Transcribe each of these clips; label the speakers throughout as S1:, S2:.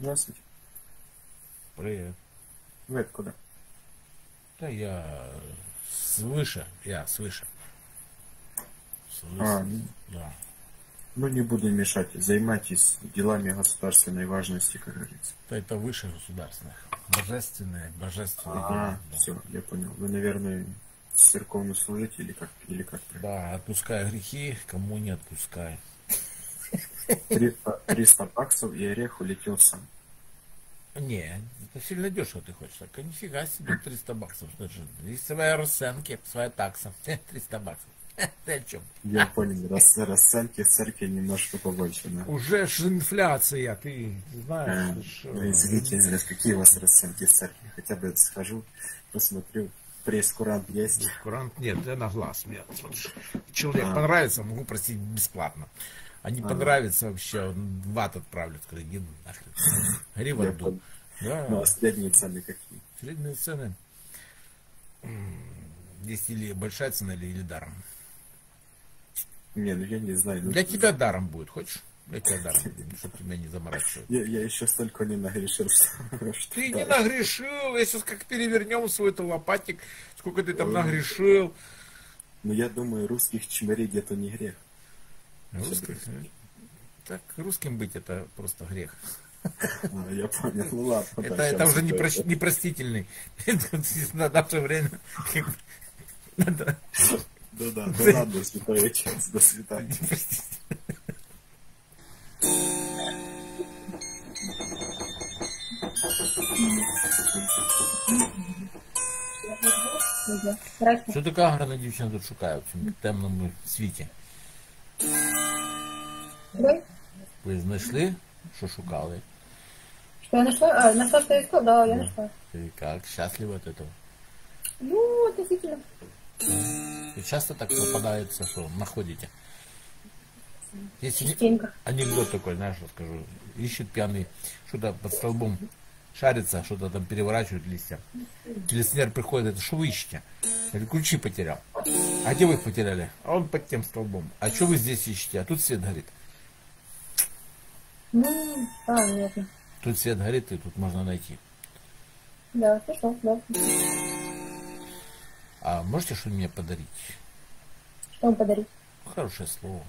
S1: Здравствуйте.
S2: Привет.
S1: Вы откуда?
S2: Да я свыше, свыше.
S1: А,
S2: Да.
S1: ну не буду мешать. Займайтесь делами государственной важности, как говорится.
S2: Да это выше государственных. Божественные дела. Да.
S1: Все, я понял. Вы, наверное, церковнослужитель или как правильно?
S2: Да, отпускай грехи, кому не отпускай.
S1: 300 баксов и орех улетел сам.
S2: Не, это сильно дешево ты хочешь. Так, нифига себе 300 баксов. Есть свои расценки, своя такса. 300 баксов. Ты о чем?
S1: Я понял, расценки в церкви немножко побольше, да?
S2: Уже ж инфляция, ты знаешь.
S1: Ну, извините, какие у вас расценки в церкви? Хотя бы схожу, посмотрю. Прейскурант есть?
S2: Курант нет, я на глаз. Мне человек понравится, могу просить бесплатно. А не понравится вообще, он в ад отправлю. Скажу, иди нахрен. Гори в аду. Да.
S1: Ну, а средние цены какие?
S2: Средние цены. Здесь или большая цена, или даром.
S1: Не, ну я не знаю. Ну,
S2: Для тебя даром будет, хочешь? Для тебя даром, чтобы тебя не заморачивать.
S1: Я еще столько не нагрешил, что...
S2: Ты не нагрешил, я сейчас как перевернем свой-то лопатик, сколько ты там нагрешил.
S1: Ну я думаю, русских чмырей где-то не грех.
S2: Русских? Так, русским быть это просто грех.
S1: Я понял, ну ладно.
S2: Это уже непростительный. На наше время.
S1: Да, ладно, святой отец, до свидания.
S2: Що така гарна дівчина тут шукає в цьому темному світі? Ви знайшли, що шукали?
S3: Что я нашла? Нашла, что я искала? Да, я нашла.
S2: И как? Счастлива от этого?
S3: Ну, относительно.
S2: И часто так попадается, что находите? Есть
S3: Частенько.
S2: анекдот такой, знаешь, расскажу. Ищет пьяный, что-то под столбом шарится, что-то там переворачивает листья. Милиционер приходит, это что вы ищете? Говорит, ключи потерял. А где вы их потеряли? А он под тем столбом. А что вы здесь ищете? А тут свет горит.
S3: Ну, понятно.
S2: Тут свет горит, и тут можно найти.
S3: Да, хорошо, да.
S2: А можете что мне подарить?
S3: Что вам подарить?
S2: Хорошее слово.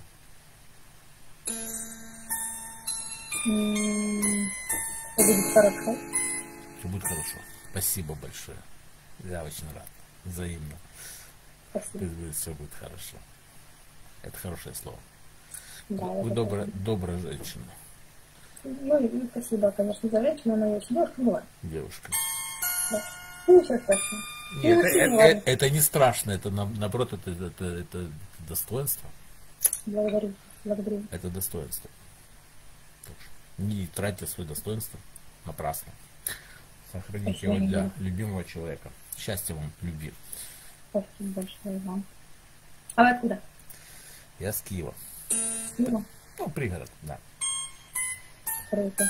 S3: Все будет хорошо.
S2: Все будет хорошо. Спасибо большое. Я очень рад. Взаимно.
S3: Спасибо.
S2: Все будет хорошо. Это хорошее слово.
S3: Да,
S2: Вы добрая женщина.
S3: Ну, спасибо, конечно, за женщину, но я еще девушка была.
S2: Девушка.
S3: Да. Ну, ничего страшного.
S2: Нет, это не страшно, это наоборот, это достоинство.
S3: Благодарю, благодарю.
S2: Это достоинство. Так что не тратьте свое достоинство напрасно. Сохраните его для любимого человека. Счастья вам, любви.
S3: Спасибо большое вам. А вы откуда?
S2: Я с Киева.
S3: Киева?
S2: Ну, пригород, да.
S3: Круто.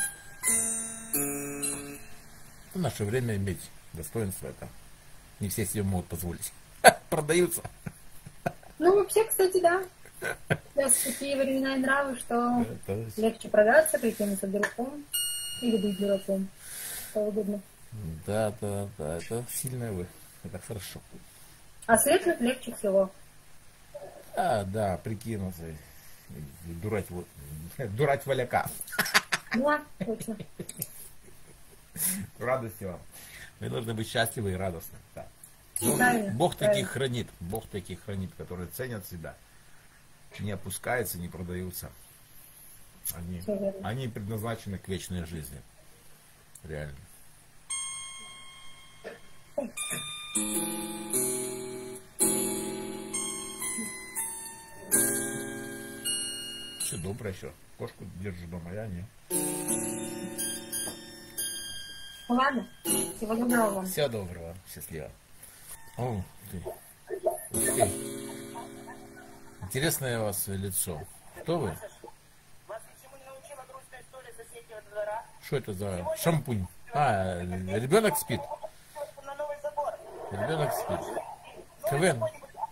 S2: В наше время иметь достоинство это не все себе могут позволить. Продаются.
S3: Ну, вообще, кстати, да. Сейчас такие времена и нравы, что легче продаться, прикинуться дураком или быть дураком. Что угодно.
S2: Да, это сильное вы. Это хорошо.
S3: А светлых легче всего.
S2: Да, прикинуться. Дурать валяка.
S3: Да, точно.
S2: Радости вам. Вы должны быть счастливы и радостны. Да. Бог таких хранит. Бог таких хранит, которые ценят себя. Не опускаются, не продаются. Они предназначены к вечной жизни. Реально. Все доброе еще. Кошку держу дома, я не.
S3: Ладно. Всего доброго вам.
S2: Всего доброго. Счастливо. О, ты. Ух ты. Интересное у вас лицо. Кто вы? Что это за шампунь? Ребенок спит. Ребенок спит. КВН.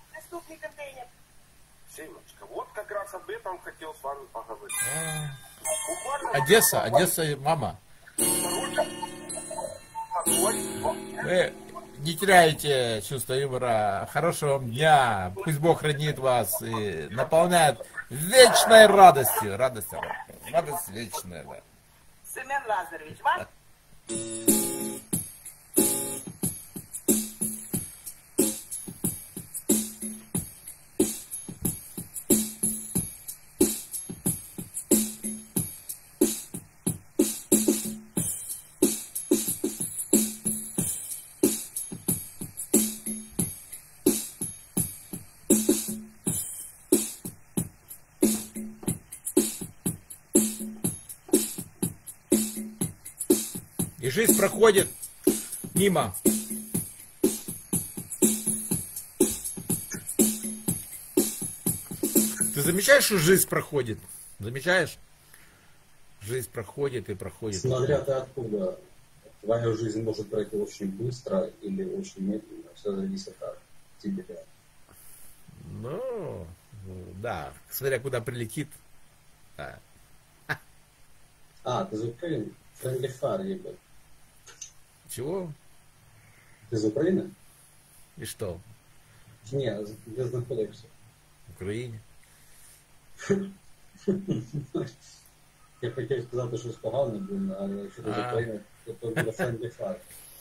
S4: Семечка, вот как раз об этом хотел с вами поговорить.
S2: Одесса, мама. Вы не теряйте чувство юмора. Хорошего вам дня. Пусть Бог хранит вас и наполняет вечной радостью. Радость вечная, да.
S4: Семен Лазаревич, вас?
S2: И жизнь проходит мимо. Ты замечаешь, что жизнь проходит? Замечаешь? Жизнь проходит и проходит.
S5: Смотря ты откуда. Твоя жизнь может пройти очень быстро или очень медленно. Все зависит от тебя.
S2: Ну, да. Смотря куда прилетит. Да.
S5: А, ты из Украины? Friendly Fire, ебать.
S2: Чего?
S5: Ты из Украины?
S2: И что?
S5: Ні, де знаходишся?
S2: В Україні.
S5: Я хотів сказати щось погане, блин, але якщо ти з України, то буде Friendly Fire.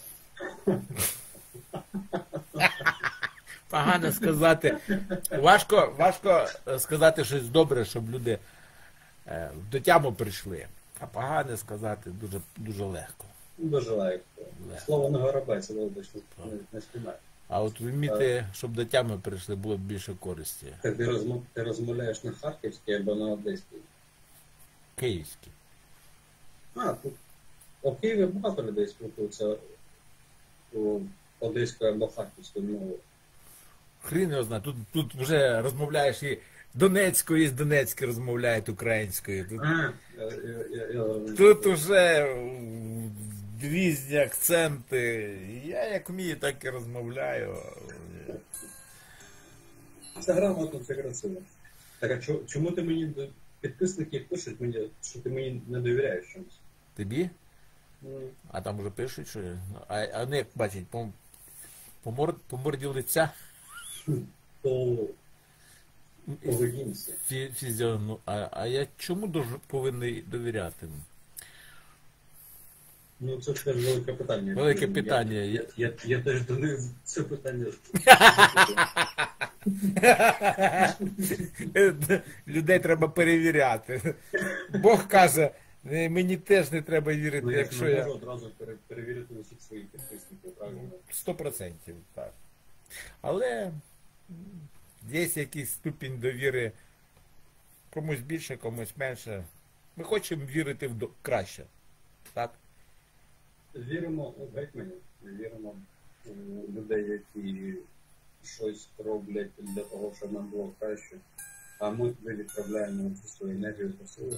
S2: Погано сказати. Важко сказати щось добре, щоб люди до тями прийшли. А погано сказати дуже легко.
S5: Дуже легко. Слово не горобець, але точно не спіймає.
S2: А от вміти, щоб до тями прийшли, було б більше користі.
S5: Так ти розмовляєш на харківській або на одеській?
S2: Київській.
S5: А, тут у Києві багато людей спілкуються одеською або харківською мовою.
S2: Хрін його знає, тут вже розмовляєш і Донецькою, і з Донецької розмовляють українською. Тут уже різні акценти. Я як вмію, так і розмовляю.
S5: Це грамотно, це красиво. Так, а чому ти мені, підписники пишуть мені, що ти мені не довіряєш чомусь?
S2: Тобі? А там вже пишуть, що... А не як бачить, по морді лиця?
S5: То поведінці.
S2: А я чому повинен довіряти?
S5: Ну, це теж велике питання.
S2: Велике питання.
S5: Я теж до них це питання.
S2: Людей треба перевіряти. Бог каже, мені теж не треба вірити,
S5: Ну,
S2: якщо
S5: я
S2: я...
S5: можу одразу перевірити усіх своїх підписників, правильно?
S2: 100%, так. Але є якийсь ступінь довіри, комусь більше, комусь менше. Ми хочемо вірити в краще, так?
S5: Віримо у гетьманів, віримо у людей, які щось роблять для того, щоб нам було краще. А ми туди відправляємо цю свою енергію та силу.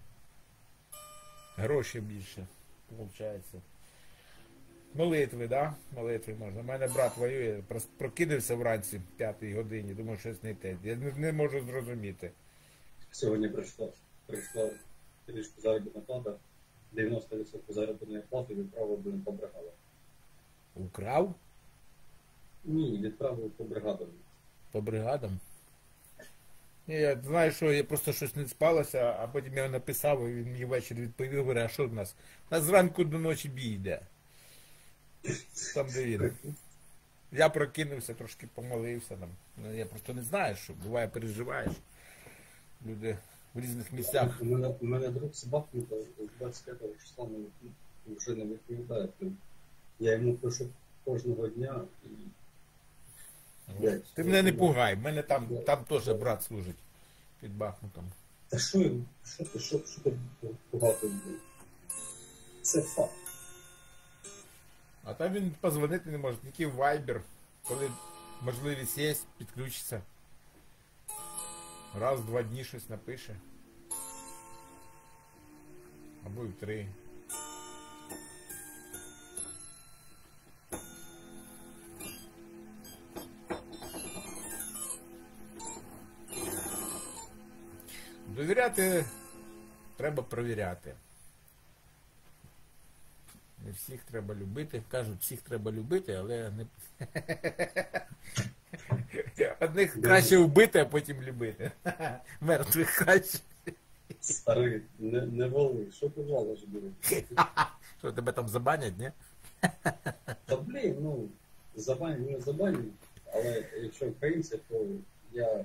S2: Гроші більше, виходить. Молитви, да? Молитви можна. У мене брат воює, прокинувся вранці 5-й годині, думаю, щось не те. Я не можу зрозуміти.
S5: Сьогодні прийшла трішки заробітна плата, 90% заробітної плати відправив по бригадам.
S2: Украв?
S5: Ні, відправив по бригадам.
S2: По бригадам? Ні, я знаю, що я просто щось не спалося, а потім я написав, і він мені ввечері відповів, говорить, а що в нас? У нас зранку до ночі бій йде. Там де він. Я прокинувся, трошки помолився. Там. Я просто не знаю, що буває, переживаєш. Люди в різних місцях.
S5: У мене друг собаку з 25 числа вже не відповідає. Я йому пишу кожного дня і...
S2: Ти мене не пугай, в мене там теж брат служить під Бахмутом.
S5: Та що ти пугати? Це факт.
S2: А там він позвонити не може, тільки в Viber, коли можливість є, підключиться. Раз в 2 дні щось напише. Або і в 3. Довіряти треба провіряти. Не всіх треба любити. Кажуть, всіх треба любити, але не... Одних краще вбити, а потім любити. Мертвих краще.
S5: Старий, не воли, що ти валиш, блін?
S2: Що, тебе там забанять, ні?
S5: Та блін, ну, забанять, не забанять, але якщо українці, то я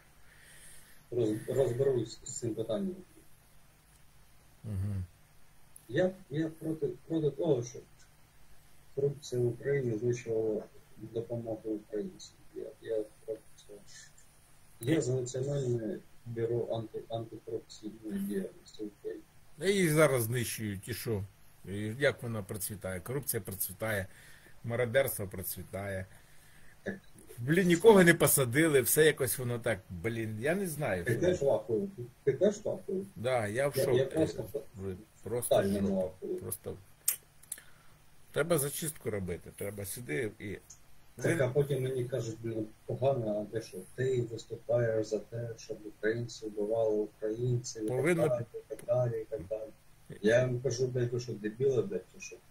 S5: розберусь з цим питанням.
S2: Угу.
S5: Я проти того, щоб корупція в Україні знищувала допомогу українцям. Я проти цього. Я за Національне бюро антикорупційної діяльності України.
S2: І зараз знищують, і що? І як вона процвітає? Корупція процвітає, мародерство процвітає. Блін, нікого не посадили, все якось воно так, блін, я не знаю.
S5: Ти теж лапою? Ти теж лапою?
S2: Да, я в шокі.
S5: Я просто
S2: Просто
S5: лапою.
S2: Просто треба зачистку робити, треба сюди і...
S5: Так, а потім мені кажуть, блін, погано, а те, що ти виступаєш за те, щоб українці вбивали українців,
S2: Повинно...
S5: і так далі, і так далі. Я їм кажу, блядь, ви що, дебіли, блядь, чи що?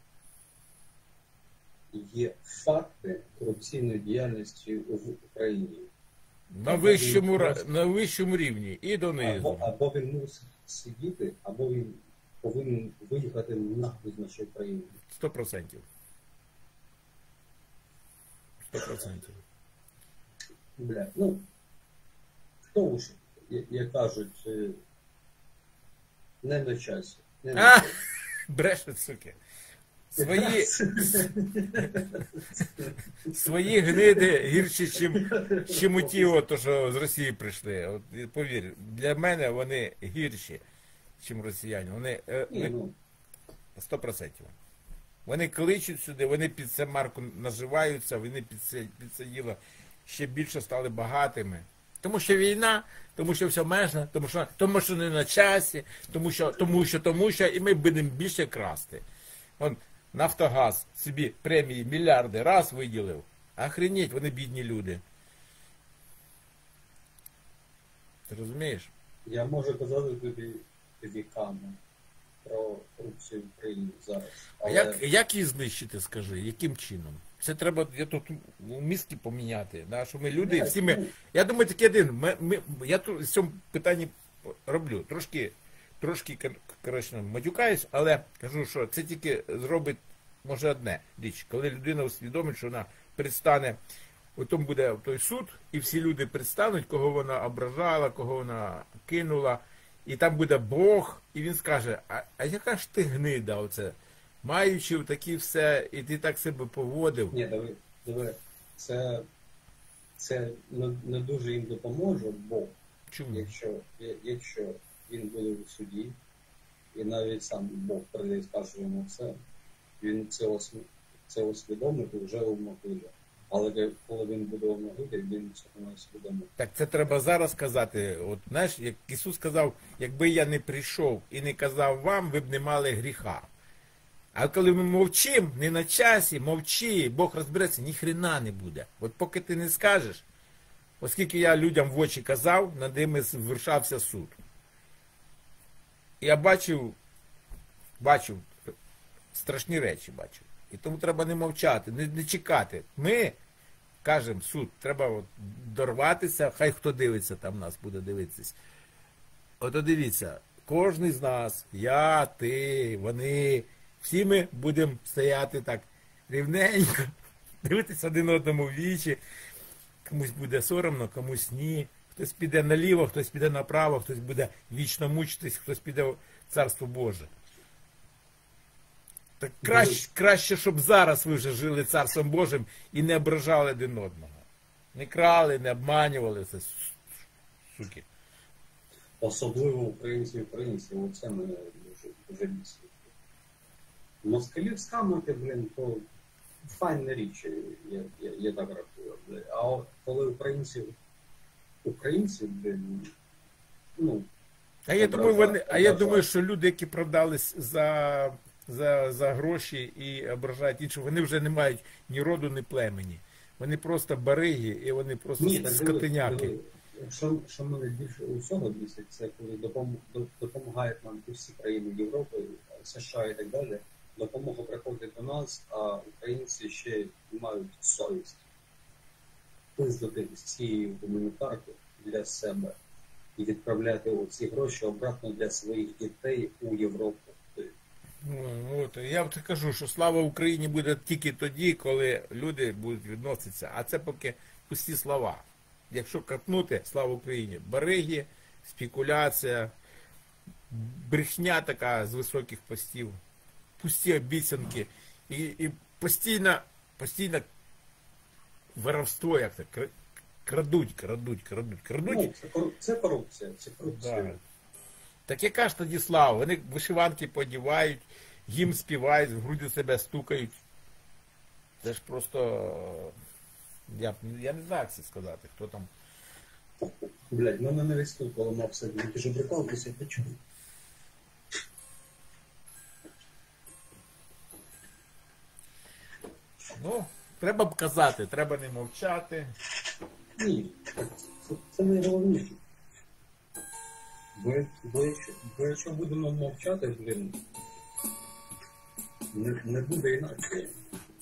S5: Є факти корупційної діяльності в Україні.
S2: На вищому рівні і донизу.
S5: Або він мусить сидіти, або він повинен виїхати нахуй з нашої країни.
S2: 100%. 100%.
S5: Бля, ну, хто ж, як кажуть, не на часі. Не на часі.
S2: Брешуть, суки. Свої гниди гірші, чим у ті, то, що з Росії прийшли. От, повір, для мене вони гірші, ніж росіяни. Вони 100%. Вони кличуть сюди, вони під це марку наживаються, вони під це діло ще більше стали багатими. Тому що війна, тому що все межно, тому що не на часі, тому що, і ми будемо більше красти. Вон, Нафтогаз собі премії мільярди раз виділив. Охренеть, вони бідні люди. Ти розумієш?
S5: Я можу казати тобі віками про корупцію в Україні зараз. Але...
S2: Як її знищити, скажи? Яким чином? Це треба, я тут мізки поміняти, да? Що ми люди, всі ми... Я думаю, такий один, я тут в цьому питанні роблю. Трошки, коротше, матюкаюсь, але кажу, що це тільки зробить, може, одне річ. Коли людина усвідомить, що вона предстане, потім буде той суд, і всі люди предстануть, кого вона ображала, кого вона кинула, і там буде Бог, і він скаже, а яка ж ти гнида оце? Маючи такі все, і ти так себе поводив.
S5: Ні, диви, це не дуже їм допоможе, бо
S2: чому?
S5: Якщо він буде в суді, і навіть сам Бог прийде і скаже йому все, він це усвідомить вже у могилі. Але коли він буде у могилі, він цього не усвідомить.
S2: Так це треба зараз казати. От знаєш, як Ісус сказав, якби я не прийшов і не казав вам, ви б не мали гріха. А коли ми мовчимо, не на часі, мовчи, Бог розбереться, ні хрена не буде. От поки ти не скажеш, оскільки я людям в очі казав, над ними звершався суд. Я бачив страшні речі, бачив. І тому треба не мовчати, не чекати. Ми кажемо, суд, треба от дорватися, хай хто дивиться там нас буде дивитися. От дивіться, кожен з нас, я, ти, вони, всі ми будемо стояти так рівненько, дивитися один одному в вічі. Комусь буде соромно, комусь ні. Хтось піде наліво, хтось піде направо, хтось буде вічно мучитись, хтось піде в Царство Боже. Так краще, щоб зараз ви вже жили Царством Божим і не ображали один одного. Не крали, не обманювали, це суки.
S5: Особливо українці, оце мене дуже бісить. Москалів скамати, блін, то файна річ, я так рахую. А от коли українці, блін, ну...
S2: Я думаю, що люди, які продались за гроші і ображають інших, вони вже не мають ні роду, ні племені. Вони просто бариги і вони просто скотиняки.
S5: Що мене більше усього бісить, це коли допомагають нам всі країни Європи, США і так далі, допомога приходить до нас, а українці ще мають совість визнати цією гуманітарку для себе і відправляти ці гроші обратно для своїх дітей у Європу.
S2: Ну, от, я вам кажу, що слава Україні буде тільки тоді, коли люди будуть відноситися. А це поки пусті слова. Якщо копнути, слава Україні, бариги, спекуляція, брехня така з високих постів, пусті обіцянки і постійно воровство, як це, крадуть.
S5: Ну, це корупція.
S2: Да. Так яка ж тоді слава? Вони вишиванки подівають, їм співають, в груди себе стукають. Це ж просто... Я не знаю, як це сказати, хто там...
S5: Блядь, мене на весь тут поламався, ти ж прикалуєшся, ти чому?
S2: Ну, треба б казати, треба не мовчати.
S5: Ні, це найголовніше. Бо якщо будемо мовчати, блін, не буде інакше.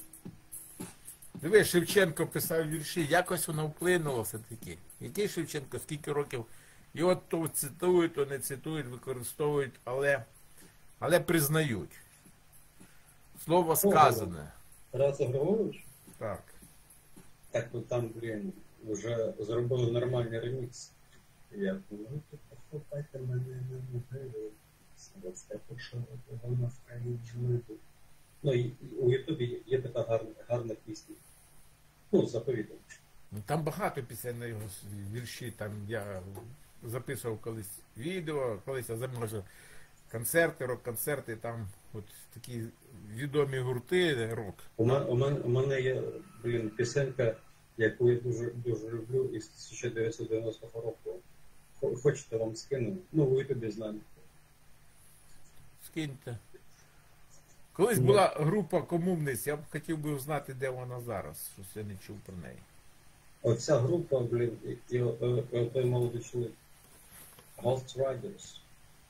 S2: Диви, Шевченко писав вірші, якось воно вплинуло все-таки. Який Шевченко, скільки років? Його то цитують, то не цитують, використовують, але признають. Слово сказане.
S5: Тарас Григорович?
S2: Так.
S5: Так, ну там, блін, вже зробили нормальний ремікс. Я думаю, послухайте мене на могилі, Святоша, вона в країні жмиту. Ну, і у Ютубі є така гарна пісня. Ну, заповідом.
S2: Ну, там багато пісень на його вірші. Там я записував колись відео, колись я замовив концерти, рок-концерти, там от такі відомі гурти рок.
S5: У мене є, блін, пісенька, яку я дуже люблю із 1990 року. Хочете вам скину? Ну, ви тобі знаєте.
S2: Скиньте. Колись була група Комунність, я б хотів би знати, де вона зараз. Щось я не чув про неї.
S5: Оця група, блін, і той молодий чоловік. Ghost Riders.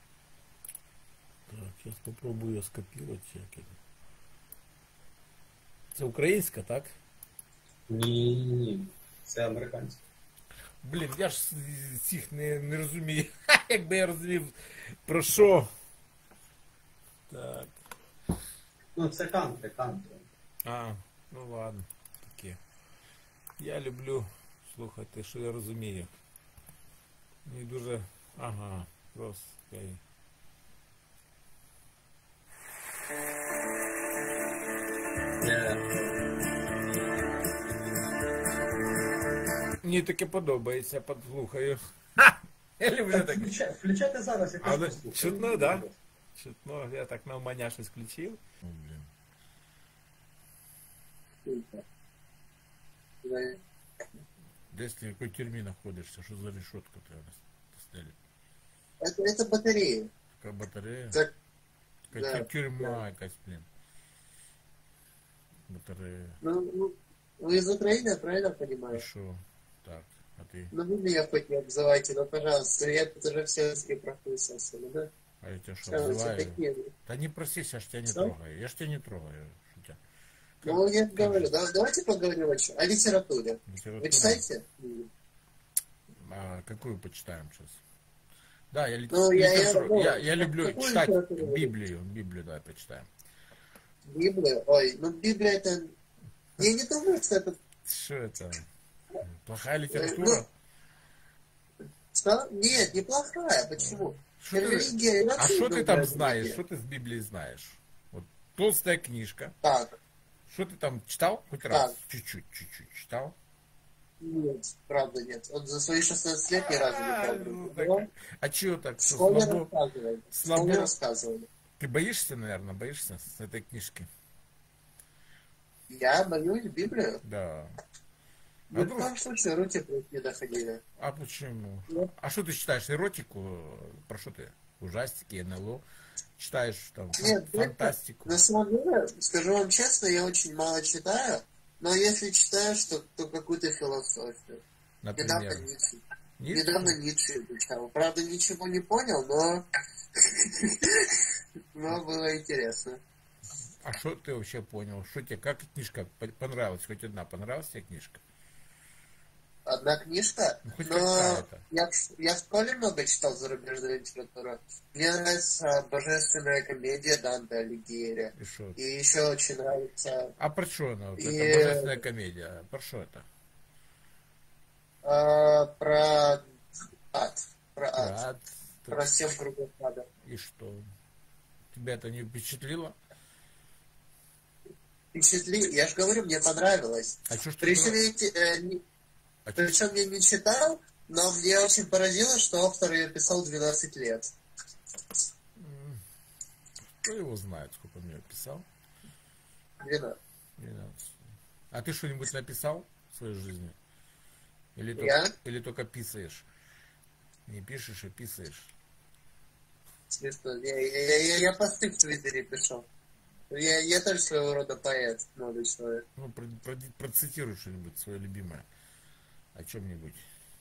S2: Так, зараз спробую скопірувати. Це українська, так?
S5: Ні. Це американська.
S2: Блін, я ж цих не розумію. Якби я розумів, про що. Так.
S5: Ну, це кантри.
S2: А, ну ладно, таке. Я люблю слухати, що я розумію. Мені дуже... Ага, просто... Мені таке подобається, послухаю. Я люблю таке.
S5: Включайте зараз, я
S2: Але чутно, да? Чутно, я так навмання щось включив. О, блін. Десь ти в якій тюрмі знаходишся? Що за решетка треба стелить?
S6: Это батарея.
S2: Така батарея?
S6: Так,
S2: Така
S6: да,
S2: тюрма
S6: да.
S2: якась, блін. Батарея.
S6: Ну, вы из Украины, я правильно
S2: І
S6: понимаю?
S2: що? Так, а ти?
S6: Ну, вы меня хоть не обзывайте, но, пожалуйста, я тут уже все прописался, да?
S2: А я тебя что,
S6: Что вы все
S2: обзываю?
S6: такие?
S2: Да не просись, я ж тебя не
S6: Что?
S2: трогаю. Я ж тебя не трогаю. Шутя.
S6: Ну, я
S2: как
S6: говорю,
S2: же?
S6: давайте поговорим о литературе.
S2: Литература?
S6: Вы читаете?
S2: А какую почитаем сейчас? Да, я,
S6: Ну,
S2: я люблю
S6: какую
S2: читать
S6: литературу вы
S2: Библию, давай почитаем.
S6: Библия? Ой, ну Библия это... Я не думаю, что это...
S2: Что это? Плохая литература?
S6: Нет, неплохая. Почему?
S2: Что ты-
S6: Религия
S2: А
S6: вообще
S2: что ты
S6: добрая
S2: там
S6: религия.
S2: знаешь? Что ты с Библии знаешь? Вот толстая книжка.
S6: Так,
S2: Что ты там читал хоть раз? Чуть-чуть читал?
S6: нет, правда нет. Он за свои 16 лет ни разу не
S2: А,
S6: пробовал.
S2: ну,
S6: Было?
S2: так. А чего так?
S6: В
S2: Что,
S6: школе
S2: слабо?
S6: рассказывали. В
S2: Слабо?
S6: школе рассказывали.
S2: Ты боишься, наверное, боишься с этой книжки?
S6: Я боюсь Библию.
S2: Да.
S6: Ни
S2: А
S6: в
S2: ну,
S6: коем случае руки не доходили.
S2: а почему?
S6: Ну.
S2: А что ты читаешь? Эротику? Про что ты? Ужастики, НЛО? Читаешь там
S6: Нет,
S2: фантастику?
S6: На самом деле, скажу вам честно, я очень мало читаю, но если читаешь, то какую-то философию. Недавно
S2: Например?
S6: Ницше.
S2: Ницше?
S6: Недавно Ницше изучал. Правда, ничего не понял, но было интересно.
S2: А что ты вообще понял? Что тебе, как книжка понравилась? Хоть одна понравилась тебе книжка?
S6: Одна книжка,
S2: Ну, хоть
S6: но
S2: какая-то.
S6: я в школе много читал зарубежную литературу. Мне нравится «Божественная комедия» Данте Алигьери.
S2: И что?
S6: И еще очень нравится
S2: А про что она? Вот
S6: И-
S2: это божественная комедия. Про что это?
S6: про ад. Про ад.
S2: Ад.
S6: Про 7 кругов ада.
S2: И что? Тебя это не впечатлило?
S6: Я же говорю, мне понравилось.
S2: А что ж ты
S6: Причем
S2: А чё-
S6: причем я не читал, но мне очень поразило, что автор ее писал 12 лет.
S2: Кто его знает, сколько он мне писал?
S6: 12.
S2: 12. А ты что-нибудь написал в своей жизни?
S6: Я?
S2: Или только писаешь? Не пишешь, а писаешь.
S6: Смешно. Я посты в Твиттере пишу. Я тоже своего рода поэт, молодой человек.
S2: Ну, процитируй что-нибудь свое любимое. О чем-нибудь.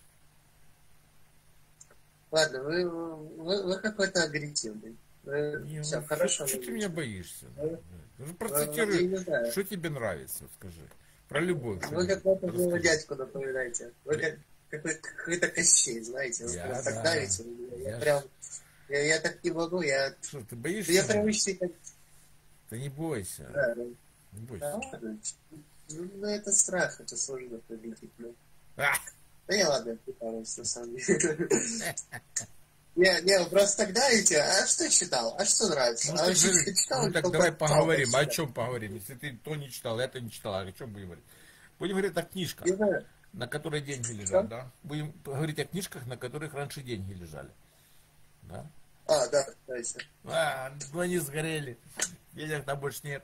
S6: Ладно, вы какой-то агрессивный. Все, хорошо.
S2: Что ты меня боишься?
S6: Я не
S2: Процитируй,
S6: знаю.
S2: что тебе нравится, скажи. Про любовь.
S6: Вы какого-то моего дядьку напоминаете. Вы какой-то Кощей, знаете. Вы прям так давите. Я прям... Я так не могу,
S2: Что, ты боишься?
S6: Я прям почти как...
S2: Да не бойся.
S6: Да,
S2: Не бойся.
S6: да, ладно. Ну, это страх, это сложно победить. Ну.
S2: А!
S6: Да я ладно, прикалываюсь, на самом деле. Не, вы просто так давите, а что читал? А что нравится?
S2: Ну,
S6: А вообще
S2: так,
S6: читал?
S2: ну, так давай поговорим. О чем поговорим? Если ты то не читал, это не читал, о чем будем говорить? Будем говорить о книжках,
S6: Не знаю.
S2: на которых деньги лежат, да? Будем говорить о книжках, на которых раньше деньги лежали. Да?
S6: Да, давайте.
S2: Ну они сгорели. Денег там больше нет.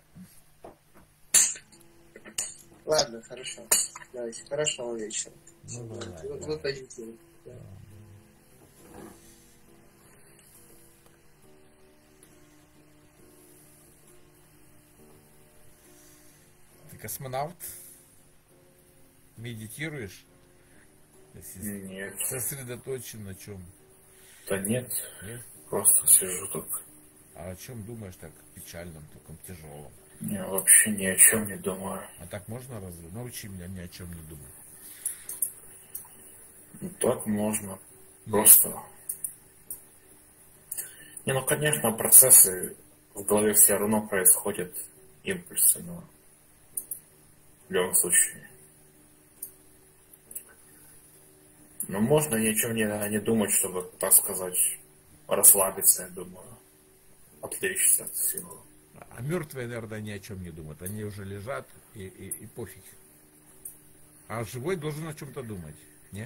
S6: Ладно, хорошо. Давайте, хорошего вечера.
S2: Ну, давай,
S6: Вы позитивны.
S2: Ты космонавт? Медитируешь?
S1: Нет.
S2: Сосредоточен на чем?
S1: Да нет.
S2: Нет?
S1: Просто сижу тут.
S2: А о чем думаешь так печальном, таком тяжелом?
S1: Я вообще ни о чем не думаю.
S2: А так можно разве? Научи меня ни о чем не думать.
S1: Ну, так можно. Просто. Не, ну конечно, процессы в голове все равно происходят, импульсы, но в любом случае. Но можно ни о чем не думать, чтобы, так сказать, расслабиться, я думаю. Отвлечься от всего.
S2: А мертвые, наверное, ни о чем не думают. Они уже лежат и пофиг. А живой должен о чем-то думать, не?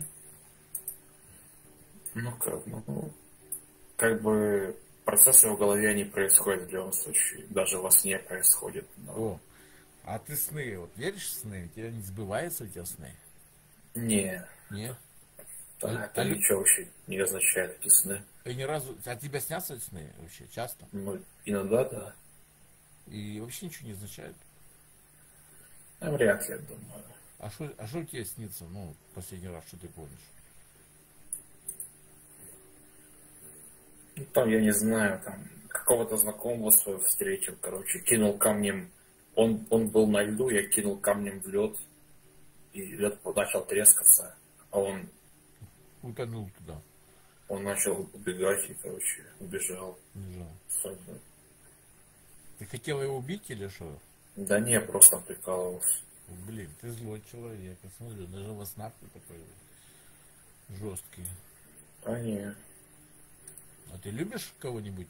S1: Ну как бы процессы в голове не происходят в любом случае. Даже во сне происходит. Но...
S2: О, а ты сны, вот веришь в сны? У тебя не сбываются у тебя сны?
S1: Не.
S2: Нет?
S1: Это ничего вообще не означает, эти сны.
S2: И ни разу... А тебе снятся сны вообще часто?
S1: Ну, иногда, да.
S2: И вообще ничего не означает?
S1: Вряд ли, я думаю.
S2: А что тебе снится, ну, последний раз, что ты помнишь?
S1: Ну, там, я не знаю, там, какого-то знакомого своего встретил, короче, кинул камнем. Он был на льду, я кинул камнем в лед, и лед начал трескаться, а он
S2: Утонул туда.
S1: Он начал убегать и, короче, убежал.
S2: Лежал.
S1: Сразу.
S2: Ты хотел его убить или что?
S1: Да не, просто прикалывался.
S2: Блин, ты злой человек. Я смотрю, даже во снах ты такой жесткий.
S1: А не.
S2: А ты любишь кого-нибудь?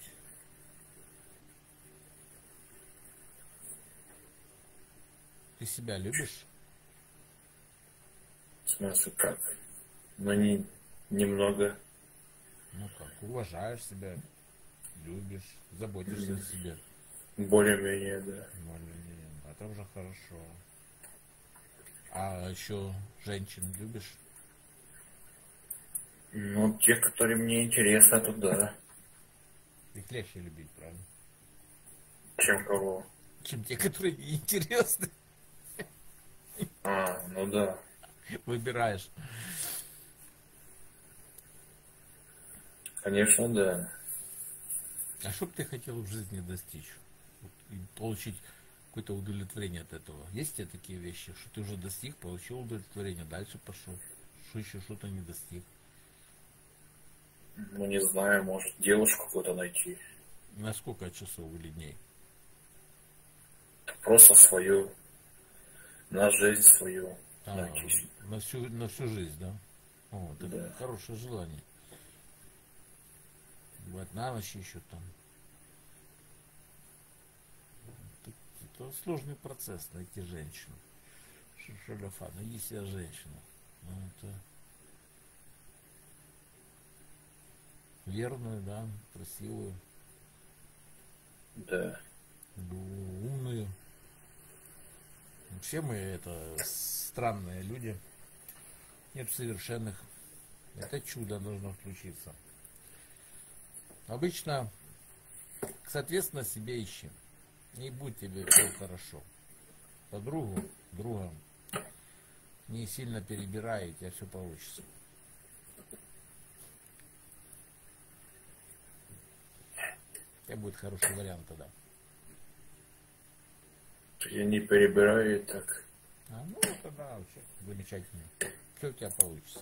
S2: Ты себя любишь?
S1: В смысле, как? Ну, немного.
S2: Ну как, уважаешь себя, любишь, заботишься о себе.
S1: Более-менее, да.
S2: Более-менее. А это уже хорошо. А еще женщин любишь?
S1: Ну, те, которые мне интересны, то да.
S2: Их легче любить, правда?
S1: Чем кого?
S2: Чем те, которые неинтересны.
S1: Ну да.
S2: Выбираешь.
S1: Конечно, да.
S2: А что бы ты хотел в жизни достичь? Вот и получить какое-то удовлетворение от этого. Есть у тебя такие вещи, что ты уже достиг, получил удовлетворение, дальше пошел, что еще что-то не достиг?
S1: Ну, не знаю, может, девушку какую-то найти.
S2: На сколько часов или дней?
S1: Просто свою, на жизнь свою найти.
S2: На всю жизнь, да? О, это
S1: Да.
S2: хорошее желание. Бывает, на ночь еще там. Это сложный процесс найти женщину. Шаляфа, найди себе женщину. Ну, это верную, да, красивую,
S1: Да.
S2: умную. Вообще мы это странные люди. Нет совершенных. Это чудо должно включиться. Обычно, соответственно, себе ищи. Не будь тебе все хорошо. Подругу, другом. Не сильно перебирай, и у тебя все получится. У тебя будет хороший вариант тогда.
S1: Я не перебираю так.
S2: Ну, тогда вообще замечательно. Все у тебя получится.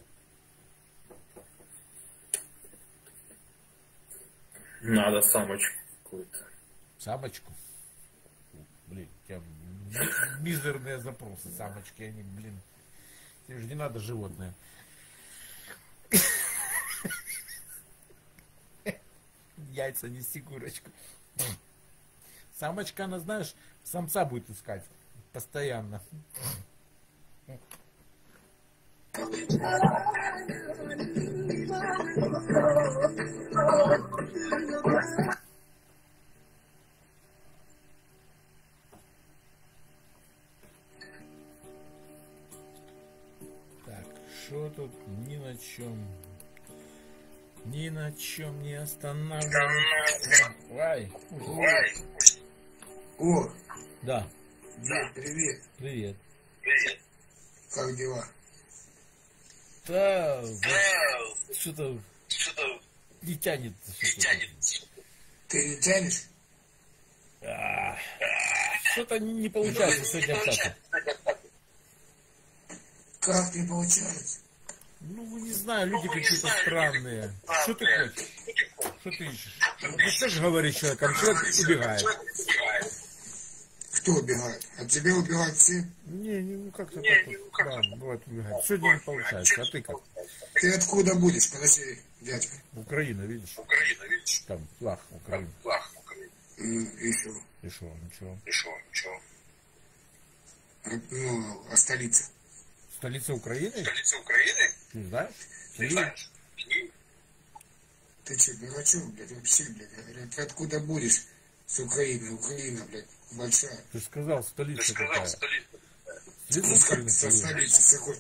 S1: Надо самочку какую-то.
S2: Самочку? Блин, у тебя мизерные запросы. Самочки, они, блин. Тебе же не надо животное. Яйца неси, курочку. Самочка, она, знаешь, самца будет искать. Постоянно. Так, что тут ни на чем не останавливается. Ой.
S7: О,
S2: Да,
S7: да, привет.
S2: привет.
S7: Как дела?
S2: Да, что-то не тянет.
S7: Ты не тянешь?
S2: Что-то не получается сегодня общаться.
S7: Как не получается?
S2: Ну, не знаю, люди какие-то странные. Что ты хочешь? Что ты ищешь? Ну, что же говоришь человеком? Человек убегает.
S7: Кто убегает? От тебя убегают все?
S2: Не, ну как-то так вот. Да, бывает убегает. Сегодня не получается. А ты как?
S7: Ты откуда будешь? Подожди, дядька.
S2: Украина, видишь? Там флаг Украины.
S7: И что?
S2: И шо, ничего.
S7: Ну, а столица?
S2: Столица Украины? Ты знаешь?
S7: Ты что, дурачок, блядь, вообще, блядь? Говорят, ты откуда будешь? С Украины. Украина, блядь, большая.
S2: Ты же сказал, столица какая.
S7: Со столицы, с какой?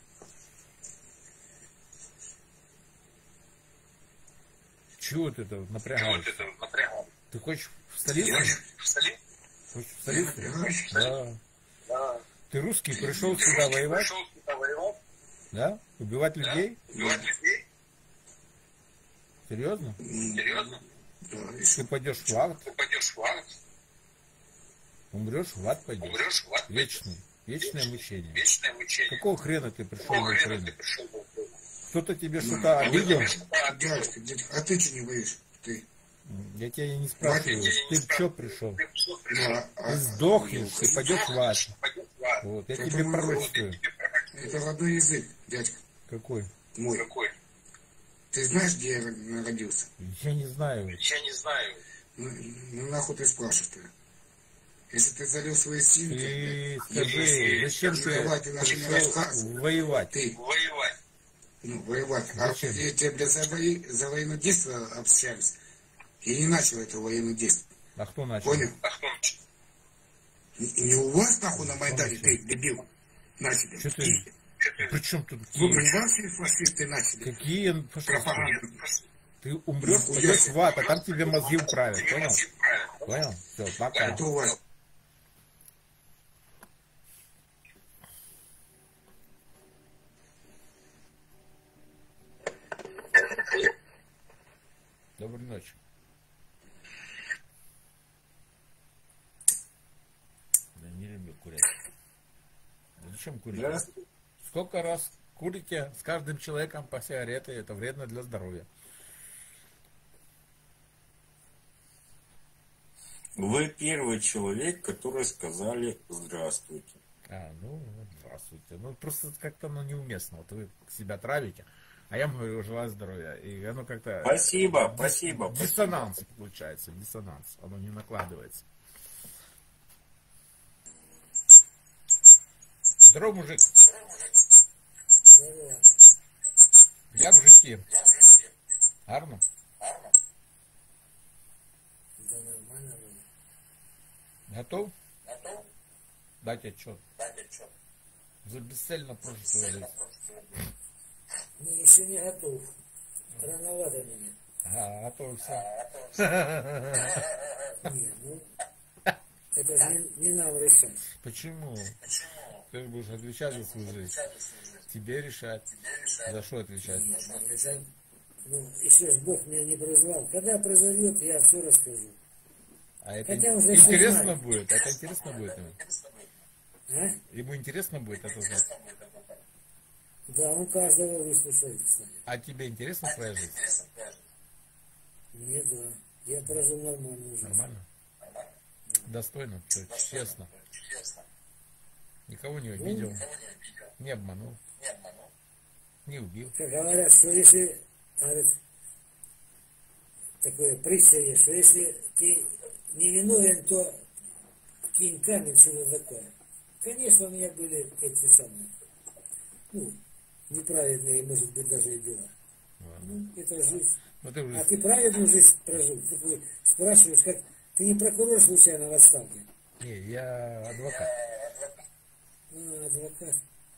S2: Чего ты это напрягаешься? Ты хочешь в столицу? Хочешь в столицу? Да. Ты русский, пришел сюда воевать? Да? Убивать людей? Серьезно?
S7: Да,
S2: Ты пойдешь в ад? Умрешь, в ад пойдешь? Вечный. Вечное мучение. Какого хрена ты пришел в Украину? Кто-то тебе что-то обидел?
S7: дядька, а ты что не боишь? Ты?
S2: Я тебя не спрашиваю. Ты что пришел?
S7: Ну,
S2: Ты сдохнешь, ты пойдешь в ад. Вот, я тебе пророчествую.
S7: это родной язык, дядька.
S2: Какой?
S7: Мой. Ты знаешь, где я родился?
S2: Я не знаю.
S7: Ну нахуй ты спрашиваешь-то? Если ты залил свои силы,
S2: Ты скажи, зачем ты пришел воевать?
S7: Ты. Ну, воевать.
S2: Зачем?
S7: А я тебе, блядь, за военное действие общались. Я не начал это военное действие.
S2: А кто начал?
S7: Понял? Не у вас, нахуй, на Майдане, ты, дебил, начали.
S2: Что ты? Причем тут
S7: Вы понимаете, фашисты начали?
S2: какие фашисты?
S7: Пропаганду.
S2: Ты умрешь,
S7: Нихуя
S2: пойдешь
S7: себе.
S2: в ад, а там тебе мозги вправят, понял? Понял? Все, пока.
S7: Это у вас.
S2: Доброй ночи. курить? Зачем курить?
S5: Здравствуйте.
S2: Сколько раз курите с каждым человеком по сигарете, это вредно для здоровья.
S8: Вы первый человек, который сказали здравствуйте.
S2: Ну, здравствуйте. Ну, просто как-то неуместно. Вот вы себя травите, а я вам говорю, желаю здоровья. И оно как-то...
S8: Спасибо, спасибо.
S2: Диссонанс получается, диссонанс. Оно не накладывается. Здорово, мужик.
S7: Здорово.
S2: Як в житті? Гарно?
S7: Да нормально было.
S2: Готов? Дать отчет. За бесцельно прожитую жизнь.
S7: Не, еще не готов. Рановато мне.
S2: Готовься.
S7: Не, ну, это же не нам решать.
S2: Почему? Ты же будешь отвечать за свою жизнь. Тебе решать. За что отвечать?
S7: Ну, еще ж Бог меня не призвал. Когда призовет, я все расскажу.
S2: А это
S7: Хотя уже
S2: интересно
S7: знаю.
S2: будет? Это интересно будет ему?
S7: А?
S2: Ему интересно будет это знать?
S7: Да, он каждого выслушает, кстати.
S2: А тебе интересна твоя жизнь?
S7: Мне да. Я прожил нормальную жизнь.
S2: Нормально? Достойно? Честно? Никого не обидел? Не обманул? Не убил?
S7: Как говорят, что если, говорят, такое притча есть, что если ты не виновен, то кинь камень, что-то такое. Конечно, у меня были эти самые, ну, неправедные, может быть, даже и дела. Ну, это жизнь.
S2: Ну, ты уже...
S7: А ты праведную жизнь прожил? Ты такой спрашиваешь, как ты не прокурор случайно в отставке?
S2: Не, я адвокат.
S7: Адвокат.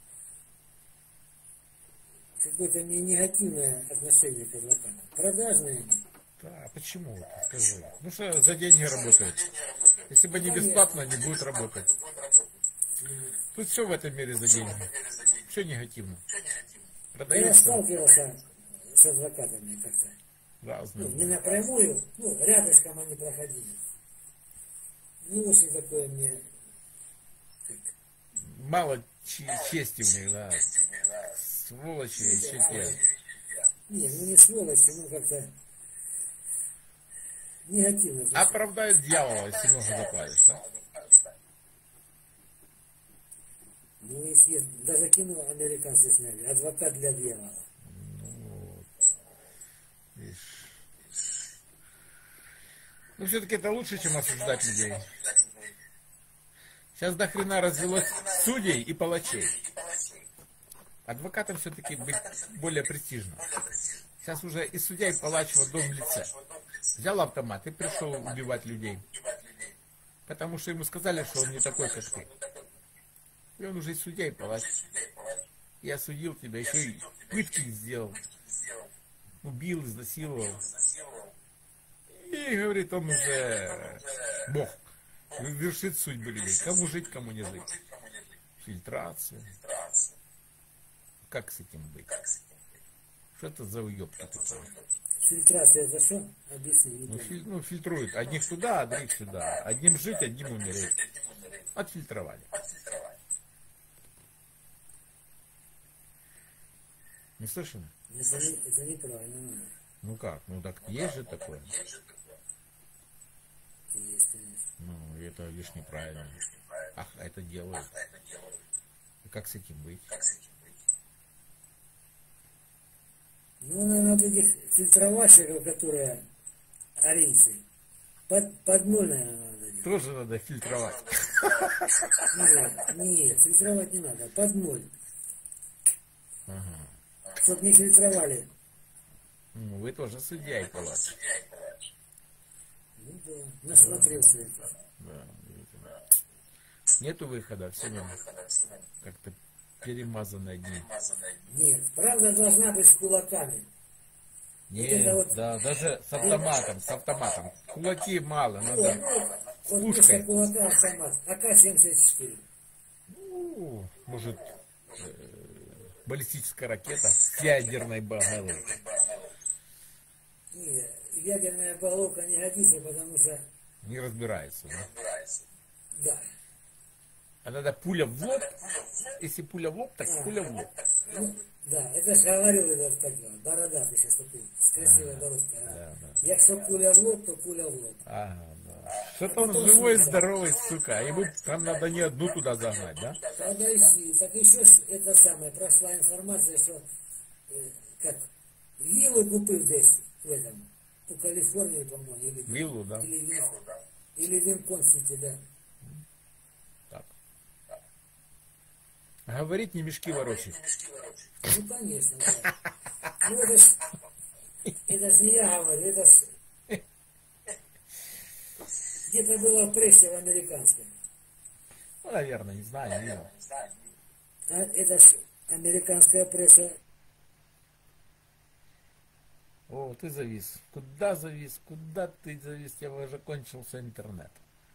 S7: Какое-то мне негативное отношение к адвокатам. Продажные они.
S2: Да, почему? Скажи. Ну что за деньги работают? Если бы не бесплатно, не будет работать. Тут все в этом мире за деньги. Все негативно.
S7: Я
S2: Продается
S7: сталкивался с адвокатами как-то. Ну,
S2: разные.
S7: не напрямую, ну, рядышком они проходили. Не очень такое мне... Как...
S2: Мало чести в них, да. Сволочи и щеке.
S7: Не, ну не сволочи, ну как-то негативно.
S2: Оправдают дьявола, если много заплатишь, да?
S7: Ну, если даже кино американцы сняли, адвокат для дьявола.
S2: Ну, вот. Видишь. Ну, все-таки это лучше, чем осуждать людей. Сейчас до хрена развелось судей и палачей. Адвокатам все-таки быть более престижно. Сейчас уже и судья, и палач в одном лице. Взял автомат и пришел убивать людей. Потому что ему сказали, что он не такой, как ты. И он уже и судья, и палач. Я осудил тебя, еще и пытки сделал. Убил, изнасиловал. И говорит, он уже Бог. Вершит судьбы людей. Кому жить, кому не жить. Фильтрация. Как с этим быть? Что это за уебки такие?
S7: Фильтрация это что? Объясни.
S2: Ну, фильтруют. Одних туда, а других сюда. Одним жить, одним умереть. Отфильтровали. Не слышно?
S7: Это неправильно.
S2: Ну как? Ну так есть же такое.
S7: Есть, конечно.
S2: Ну, это лишь неправильно. Ах, это делают. И как с этим быть?
S7: Ну, надо этих фильтровальщиков, которые арийцы, под ноль, наверное, надо делать.
S2: Тоже надо фильтровать.
S7: Нет, фильтровать не надо, под ноль.
S2: Ага.
S7: Чтоб не фильтровали.
S2: Ну, вы тоже судья и палач.
S7: Ну да, насмотрелся это.
S2: Да, видите. Нету выхода, все надо как-то перемазано одним.
S7: Нет, правда должна быть с кулаками.
S2: Нет,
S7: вот...
S2: да, даже с автоматом. Кулаки мало, надо
S7: Вот
S2: пушкой.
S7: вместо кулака автомат, АК-74.
S2: Ну, может, баллистическая ракета с ядерной боголовкой.
S7: Нет, ядерная головка не годится, потому что...
S2: Не разбирается, да?
S7: Да.
S2: А надо пуля в лоб. Если пуля в лоб, так пуля в лоб.
S7: Ну, да, это же говорил этот как его, бородатый сейчас такой, с красивой бородкой. Если пуля в лоб, то пуля в лоб.
S2: Ага, да. Что-то он живой, здоровый, сука. Ему там надо не одну туда загнать, да?
S7: Подожди, так еще это самое, прошла информация, что как виллу купил здесь, в этом, по Калифорнии, по-моему, или
S2: Виллу, да.
S7: Или Линкольн-Сити, да.
S2: Так. Говорить не мешки ворочать.
S7: Ну, конечно, да. Ну, это ж не я говорю, это ж где-то было в прессе в американской.
S2: Ну, наверное, не знаю, не видел.
S7: А это ж американская пресса.
S2: О, ты завис. Куда завис? Куда ты завис? Я уже кончился интернет.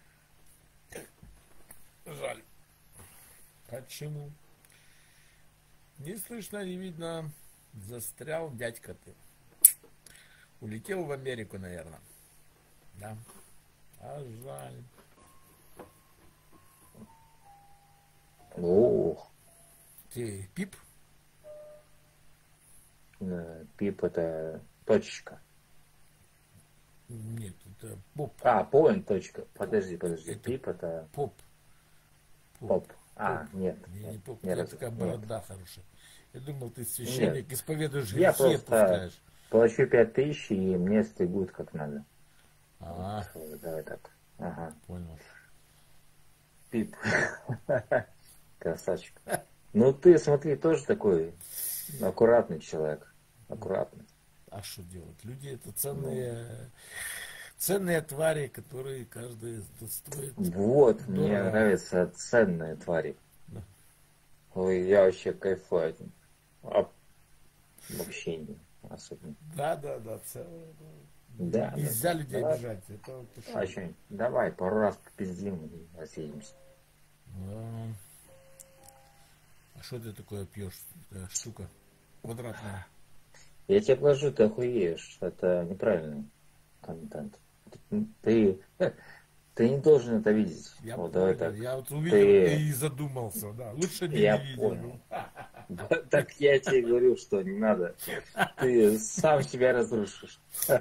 S2: Жаль. Почему? Не слышно, не видно. Застрял дядька ты. Улетел в Америку, наверное. Да. А жаль.
S1: Ох.
S2: Ты Пип?
S1: Пип это точечка.
S2: Нет, это Поп.
S1: А, поинт точка. Подожди.
S2: Это
S1: Пип это
S2: Поп.
S1: поп. А, нет.
S2: Не Поп.
S1: Не
S2: У тебя
S1: раз-
S2: такая
S1: нет.
S2: борода хорошая. Я думал, ты священник,
S1: Нет.
S2: исповедуешь
S1: Я
S2: грехи,
S1: просто
S2: отпускаешь.
S1: плачу 5000 и мне стригут как надо.
S2: А,
S1: Давай так. Ага.
S2: понял.
S1: Пип. Красавчик. Ну ты смотри, тоже такой аккуратный человек. Аккуратный.
S2: А что делать? Люди это ценные твари, которые каждый стоит.
S1: Вот, мне
S2: Дорого.
S1: нравятся ценные твари.
S2: Да.
S1: Ой, я вообще кайфую от них. В общении особенно.
S2: Да, целые.
S1: Да,
S2: Нельзя
S1: да.
S2: людей
S1: Давай.
S2: обижать. Это ты шо?
S1: А что, давай пару раз попиздим и разъедемся.
S2: Да. А что ты такое пьешь? Такая штука квадратная.
S1: Я тебе положу, ты охуеешь. Это неправильный контент. Ты не должен это видеть.
S2: Я
S1: Вот,
S2: понял.
S1: давай так.
S2: Я вот увидел
S1: Ты-
S2: и задумался. Да. Лучше бы
S1: Я
S2: не видел.
S1: понял. Так я тебе говорю, что не надо. Ты сам себя разрушишь.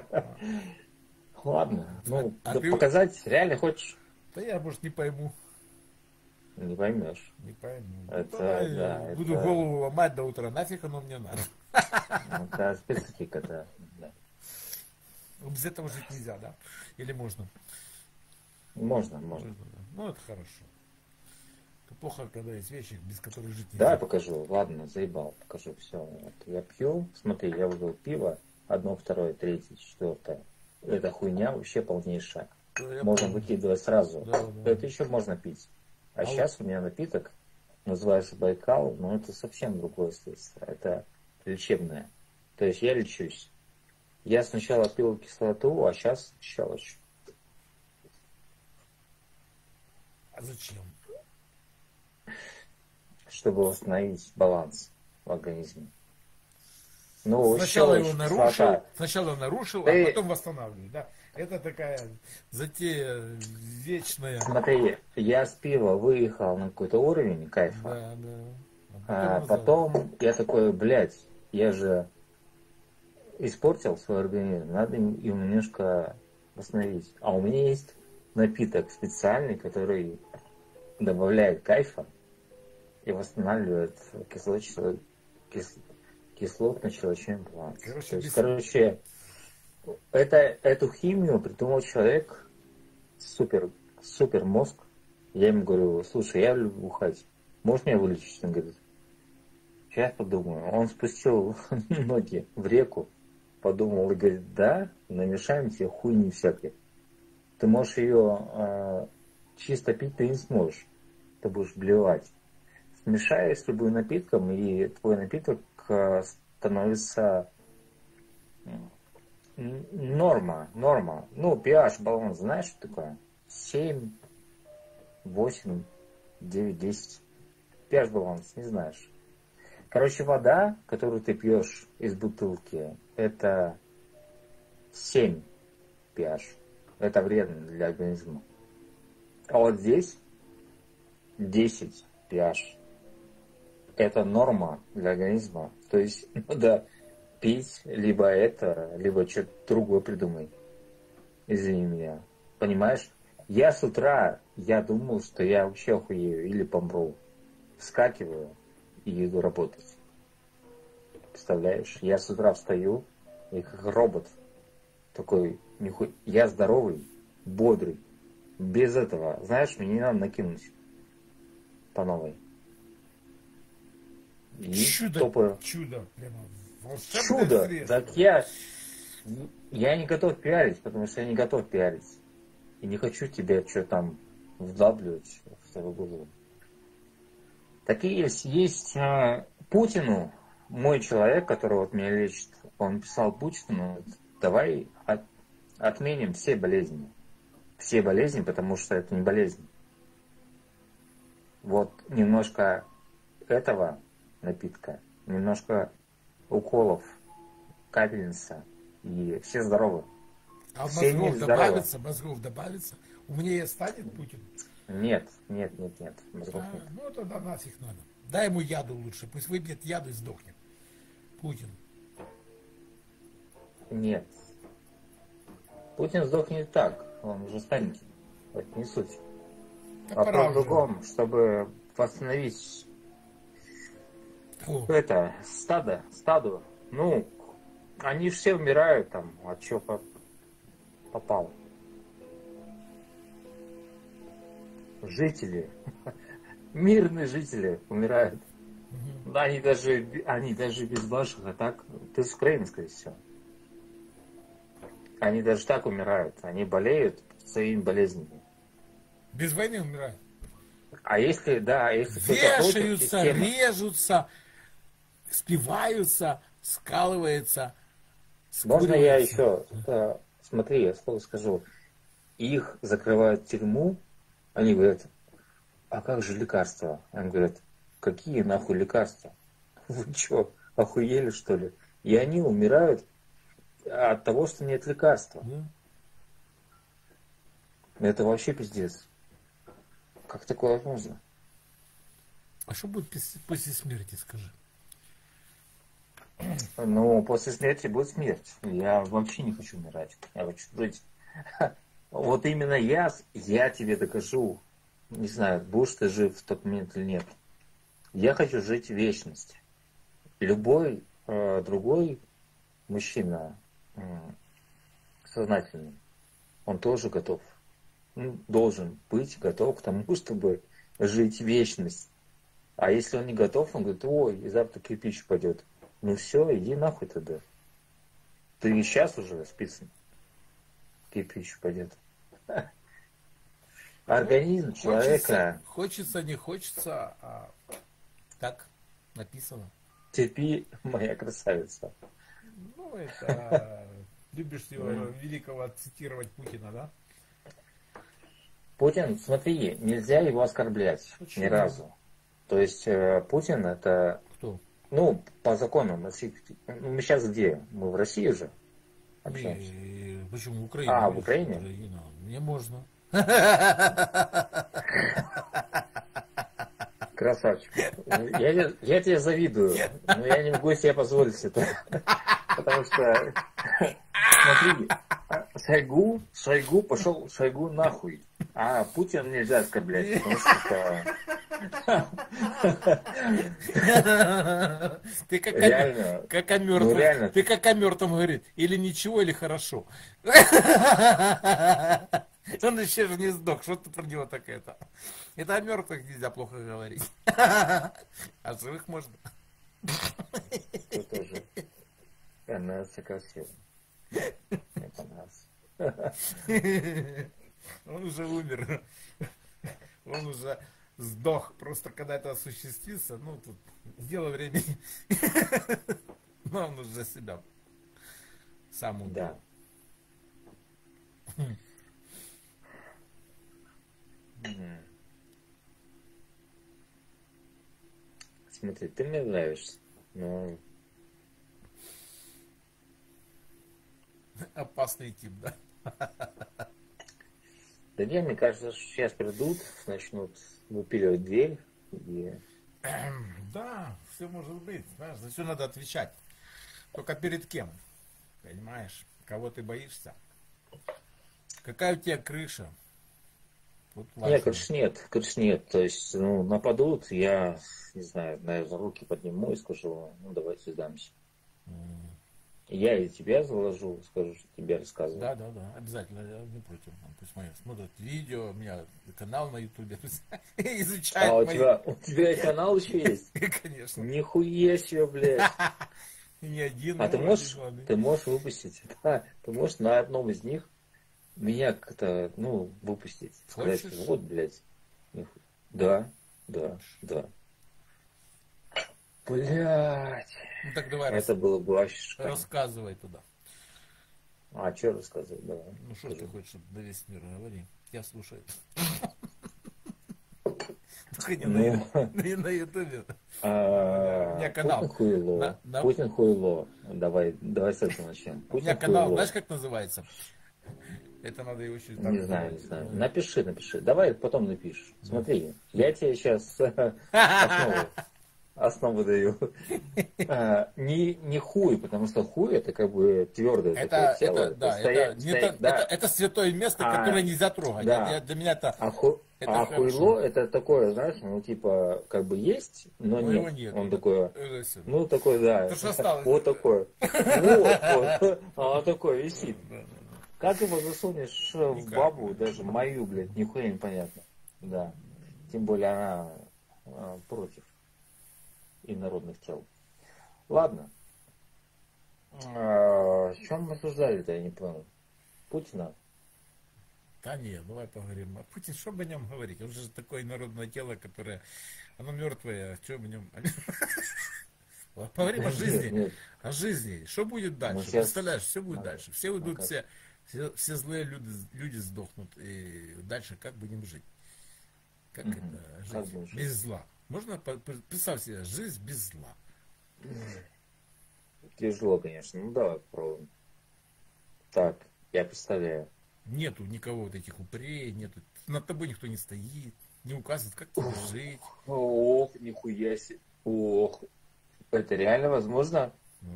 S1: Ладно. Ну,
S2: А
S1: да
S2: ты-
S1: показать реально хочешь?
S2: Да я, может, не пойму.
S1: Не поймешь.
S2: Не пойму.
S1: Это,
S2: Давай,
S1: да,
S2: буду
S1: это-
S2: голову ломать до утра. Нафиг оно мне надо.
S1: Это специфика, да. Да.
S2: Без этого жить нельзя, да? Или можно?
S1: Можно.
S2: Да. Ну, это хорошо. Это плохо, когда есть вещи, без которых жить
S1: Давай
S2: нельзя.
S1: покажу. Ладно, заебал. Покажу все. Вот я пью. Смотри, я выпил пиво. 1, 2, 3, 4. Эта хуйня вообще полнейшая.
S2: Да, я
S1: Можно
S2: понял.
S1: выкидывать сразу.
S2: Да.
S1: Это еще можно пить. А сейчас у меня напиток называется Байкал, но это совсем другое средство. Это лечебное. То есть я лечусь. Я сначала пил кислоту, а сейчас щелочь.
S2: А зачем?
S1: Чтобы восстановить баланс в организме. Ну,
S2: Сначала
S1: щелочь,
S2: его нарушил,
S1: кислота.
S2: а
S1: Ты-
S2: потом восстанавливаю, да? Это такая затея вечная.
S1: Смотри, я с пива выехал на какой-то уровень кайфа.
S2: Да.
S1: А
S2: назад.
S1: потом я такой, блядь, я же испортил свой организм, надо его немножко восстановить. А у меня есть напиток специальный, который добавляет кайфа и восстанавливает кислотно-щелочной баланс. То есть, короче, эту химию придумал человек, супер мозг. Я ему говорю, слушай, я люблю бухать, можешь меня вылечить? Он говорит, сейчас подумаю. Он спустил ноги в реку, подумал и говорит, да, намешаем тебе хуйни всякой. Ты можешь ее чисто пить, ты не сможешь. Ты будешь блевать. Смешай с любым напитком, и твой напиток становится норма. Ну, pH баланс, знаешь, что такое? 7, 8, 9, 10. pH баланс, не знаешь. Короче, вода, которую ты пьешь из бутылки, это 7 pH. Это вредно для организма. А вот здесь 10 pH. Это норма для организма. То есть надо пить либо это, либо что-то другое придумай. Извини меня. Понимаешь? Я с утра, я думал, что я вообще охуею или помру. Вскакиваю и иду работать. Представляешь? Я с утра встаю и как робот. Такой, нихуя. Я здоровый, бодрый. Без этого, знаешь, мне не надо накинуть по новой. И
S2: Чудо, чудо, прямо волшебное
S1: чудо.
S2: средство.
S1: Так я не готов пиарить, потому что я не готов пиарить. И не хочу тебе что там вдавливать в твою голову. Так и есть Путину, мой человек, который вот меня лечит, он писал Путину, давай отменим все болезни. Все болезни, потому что это не болезнь. Вот немножко этого напитка, немножко уколов, капельница, и все здоровы.
S2: А
S1: все
S2: мозгов добавится? Умнее станет Путин?
S1: Нет. Мозгов нет.
S2: Ну, тогда нафиг надо. Дай ему яду лучше, пусть выпьет яду и сдохнет. Путин.
S1: Нет. Путин сдохнет так, он уже старенький. Это не суть. Вопрос в другом, чтобы восстановить это стадо. Ну, они же все умирают там, от чего попало. Жители, мирные жители умирают. Да, они даже без ваших атак. Ты с Украины, скорее всего. Они даже так умирают. Они болеют своими болезнями.
S2: Без войны умирают.
S1: А если
S2: вешаются, режутся, спиваются, скалываются.
S1: Можно я еще, смотри, я слово скажу. Их закрывают в тюрьму, они говорят, а как же лекарства? Они говорят, какие нахуй лекарства? Вы что, охуели что ли? И они умирают от того, что нет лекарства. Это вообще пиздец. Как такое возможно?
S2: А что будет после смерти, скажи?
S1: Ну, после смерти будет смерть. Я вообще не хочу умирать. Я хочу жить. Вот именно я тебе докажу. Не знаю, будешь ты жив в тот момент или нет. Я хочу жить в вечности. Любой другой мужчина сознательный, он тоже готов. Должен быть готов к тому, чтобы жить вечность. А если он не готов, он говорит, ой, и завтра кирпич пойдет. Ну все, иди нахуй тогда. Ты и сейчас уже списан. Кирпич пойдет. Организм человека...
S2: Хочется, не хочется, а так написано.
S1: Терпи, моя красавица.
S2: Ну, это... Любишь его великого цитировать Путина, да?
S1: Путин, смотри, нельзя его оскорблять. Почему? Ни разу. То есть Путин это...
S2: Кто?
S1: Ну, по закону. Мы сейчас где? Мы в России же общаемся.
S2: Почему? В Украине.
S1: А, в Украине?
S2: Мне можно.
S1: Красавчик. Я тебе завидую, но я не могу себе позволить это. Потому что, смотри, Шойгу пошел Шойгу нахуй. А Путин нельзя оскорблять, потому что
S2: ты как
S1: реально,
S2: о мертвом.
S1: ну, реально.
S2: Ты как о мертвом говорит. Или ничего, или хорошо. Он еще же не сдох. Что ты про него так это? Это о мертвых нельзя плохо говорить. О живых можно.
S1: Ты тоже. Она все красиво. Мне понравилось.
S2: Он уже умер. Он уже сдох. Просто когда это осуществится, ну, тут дело времени. Но он уже себя сам убил.
S1: Да. Смотри, ты мне нравишься, но...
S2: Опасный тип, да?
S1: Да не, мне кажется, что сейчас придут, начнут выпиливать дверь. И...
S2: Да, все может быть. Знаешь, за все надо отвечать. Только перед кем? Понимаешь? Кого ты боишься? Какая у тебя крыша? Вот
S1: Нет, крыш нет. То есть, ну, нападут, я, не знаю, наверное, руки подниму и скажу, ну, давайте сдамся. Я и тебя заложу, скажу, что тебе рассказываю.
S2: Да, обязательно, я не против. Пусть мои смотрят видео, у меня канал на ютубе, изучают мои...
S1: У тебя и канал еще есть?
S2: Конечно.
S1: Нихуя себе, блядь.
S2: Не один.
S1: А ты можешь выпустить, да, ты можешь на одном из них меня как-то, ну, выпустить. Сказать, вот, блядь. Да. Блядь.
S2: Ну так давай.
S1: Это было бы вообще.
S2: Рассказывай туда.
S1: А что рассказывать, давай.
S2: Ну что ты хочешь, чтобы на весь мир говори? Я слушаю. Только не на ютубе. У меня канал.
S1: Путин хуйло. Давай с этого начнем.
S2: У меня канал, знаешь, как называется? Это надо его еще...
S1: Не знаю. Напиши. Давай потом напишешь. Смотри, я тебе сейчас основу даю. Не хуй, потому что хуй это как бы твердое такое тело.
S2: Это святое место, которое нельзя трогать. Для меня это...
S1: А хуйло это такое, знаешь, ну типа как бы есть, но нет. Он такой, ну такой, да. Вот такой. Вот. Он такой висит. Как его засунешь в бабу, даже мою, блядь, нихуя непонятно. Да. Тем более она против инородных тел. Ладно. О чем мы обсуждали-то, я не понял. Путина?
S2: Да нет, давай поговорим. А Путин, что бы о нем говорить? Он же такое народное тело, которое, оно мертвое, что об нем... Поговорим о жизни. О жизни. Что будет дальше? Представляешь, все будет дальше. Все уйдут, все злые люди сдохнут. И дальше как будем жить? Как это жить? Без зла. Можно представь себе, жизнь без зла.
S1: Тяжело, конечно. Ну давай попробуем. Так, я представляю.
S2: Нету никого вот этих упырей, нету. Над тобой никто не стоит, не указывает, как тебе жить.
S1: Ох, нихуя себе. Ох. Это реально возможно?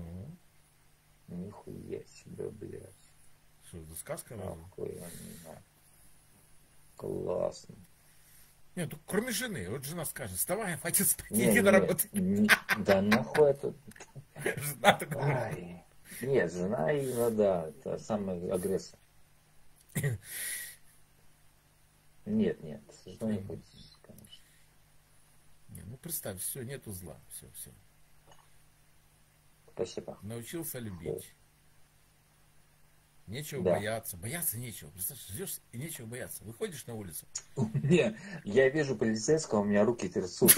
S1: Нихуя себе, блядь.
S2: Что, это сказка?
S1: Классно.
S2: Нет, ну, кроме жены. Вот жена скажет, вставай, хватит спать, иди на работу.
S1: Да нахуй это.
S2: Жена такая.
S1: Нет, жена именно, да, это самый агрессор. Нет, с женой не будет, конечно.
S2: Не, ну представь, все, нету зла, все.
S1: Спасибо.
S2: Научился любить. Нечего бояться. Бояться нечего. Представляешь, живешь и нечего бояться. Выходишь на улицу.
S1: Не, я вижу полицейского, у меня руки трясутся.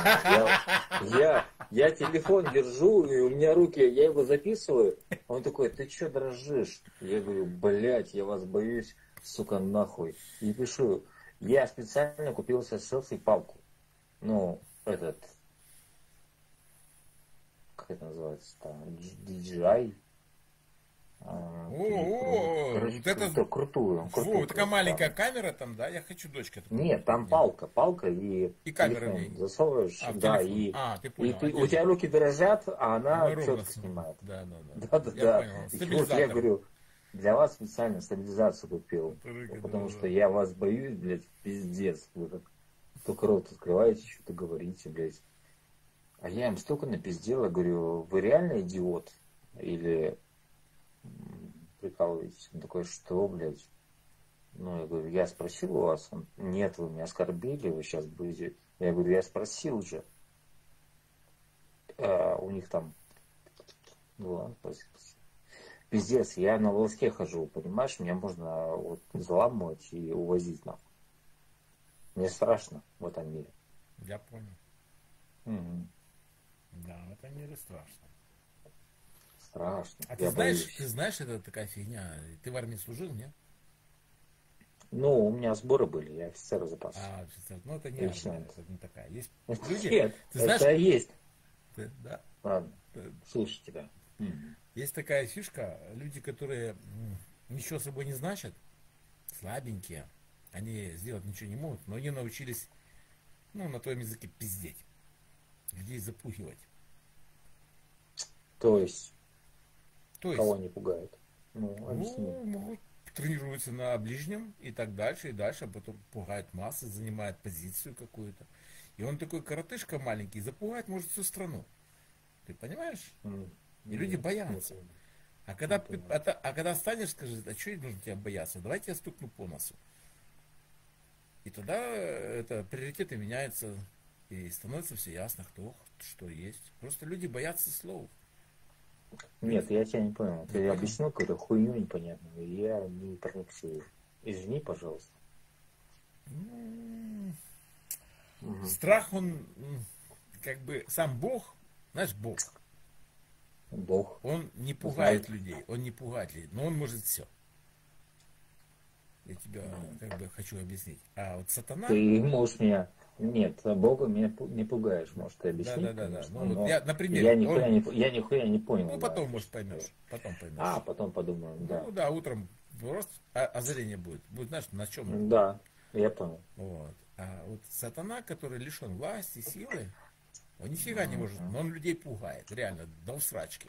S1: Я телефон держу, и у меня руки, я его записываю. Он такой, ты че дрожишь? Я говорю, блядь, я вас боюсь, сука, нахуй. И пишу, я специально купил себе селфи-палку. Ну, как это называется-то? DJI.
S2: Вот это
S1: крутую.
S2: Вот такая маленькая камера там, да? Я хочу дочка.
S1: Нет, там палка и
S2: камера в ней.
S1: Засовываешь, да, и у тебя руки дрожат, а она четко снимает.
S2: Да.
S1: Вот я говорю, для вас специально стабилизацию купил, потому что я вас боюсь, блядь, пиздец. Вы как только рот открываете, что-то говорите, блядь. А я им столько напиздел, я говорю, вы реально идиот? Или прикалываетесь? Он такой, что, блядь? Ну, я говорю, я спросил у вас. Он, нет, вы меня оскорбили, вы сейчас будете. Я говорю, я спросил же. У них там... Ну ладно, спасибо. Пиздец, я на волоске хожу, понимаешь? Меня можно вот заламывать и увозить нахуй. Мне страшно в этом мире.
S2: Я понял.
S1: Угу.
S2: Да, в этом мире страшно.
S1: Страшно.
S2: А ты знаешь, это такая фигня. Ты в армии служил, нет?
S1: Ну, у меня сборы были, я офицер запаса.
S2: Офицер. Ну, это не армия, это не такая. Есть люди,
S1: нет,
S2: ты знаешь,
S1: это есть.
S2: Да.
S1: Ладно, слушай тебя.
S2: Есть такая фишка, люди, которые ничего собой не значат, слабенькие, Они сделать ничего не могут, но они научились, ну, на твоем языке пиздеть. Людей запугивать.
S1: То есть,
S2: То есть,
S1: кого они пугают? Ну, объясни.
S2: могут тренируются на ближнем и так дальше, и дальше, а потом пугают массы, занимает позицию какую-то. И он такой коротышка маленький, запугать может всю страну. Ты понимаешь? И люди боятся. А когда станешь, скажешь, а что нужно тебя бояться? Давайте я стукну по носу. И тогда приоритеты меняются, и становится все ясно, кто что есть. Просто люди боятся слов.
S1: Нет, я тебя не понял. Ты
S2: понял.
S1: объяснил какую-то хуйню непонятную, и я не проникся ею. Извини, пожалуйста.
S2: Страх, он как бы сам Бог, знаешь, Бог.
S1: Бог.
S2: Он не пугает людей, он не пугает людей, но он может все. Я тебя как бы хочу объяснить. А вот сатана...
S1: Ты можешь меня... Нет, Бога меня не пугаешь, может, ты объяснить?
S2: Да.
S1: Конечно,
S2: Ну,
S1: но
S2: вот я, например,
S1: я нихуя не понял.
S2: ну,
S1: да.
S2: потом, может, поймешь. Потом поймешь.
S1: А, потом подумаем, да.
S2: Ну да, утром просто озарение будет. Будет, знаешь, на чем.
S1: Да, я понял.
S2: Вот. А вот сатана, который лишен власти, силы, он нифига не может, но он людей пугает. Реально, до всрачки.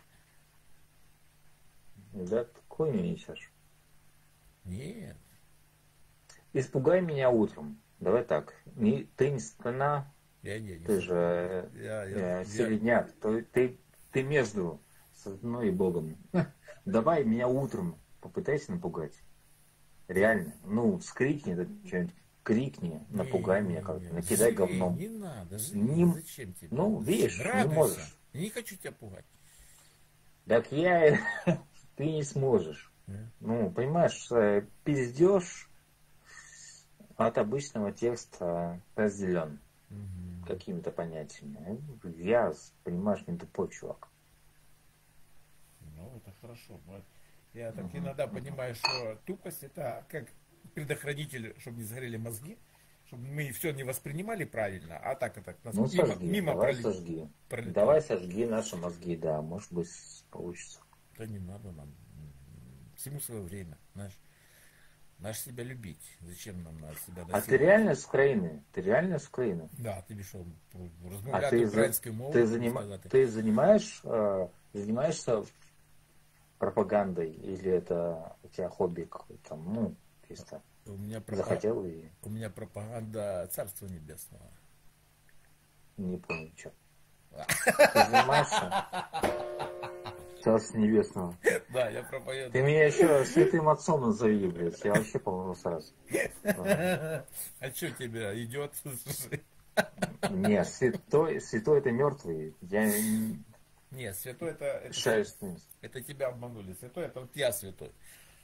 S1: Да, такой не несешь.
S2: Нет.
S1: Испугай меня утром. Давай так. Ты не сатана,
S2: Я не
S1: ты же середняк. Ты между сатаной и Богом. Давай меня утром попытайся напугать. Реально. Ну, вскрикни, что-нибудь крикни, напугай меня как-то, накидай говном.
S2: Не надо, зачем тебе?
S1: Ну, видишь, не можешь.
S2: Я не хочу тебя пугать.
S1: Так ты не сможешь. Ну, понимаешь, пиздеж от обычного текста разделен какими-то понятиями. Я, понимаешь, не тупой чувак.
S2: Ну, это хорошо. Я так иногда понимаю, что тупость это как предохранитель, чтобы не сгорели мозги, чтобы мы все не воспринимали правильно, а так и так.
S1: Ну, сожги,
S2: мимо
S1: давай сожги. Давай сожги наши мозги, да, может быть, получится.
S2: Да не надо нам. Всему свое время, знаешь. Надо себя любить. Зачем нам надо себя
S1: насиловать? А ты реально с Украины?
S2: Да, ты пришел размовлять украинской мовой.
S1: Ты занимаешься пропагандой или это у тебя хобби какое-то? Ну, чисто захотел и...
S2: У меня пропаганда Царства Небесного.
S1: Не понял, что. Ты занимаешься? Царство Небесного.
S2: Да, я проповедую.
S1: Ты меня еще святым отцом назови, блядь. Я вообще помогу сразу.
S2: А что тебе идет?
S1: Нет, святой это мертвый.
S2: Нет, святой это тебя обманули. Святой это вот я святой.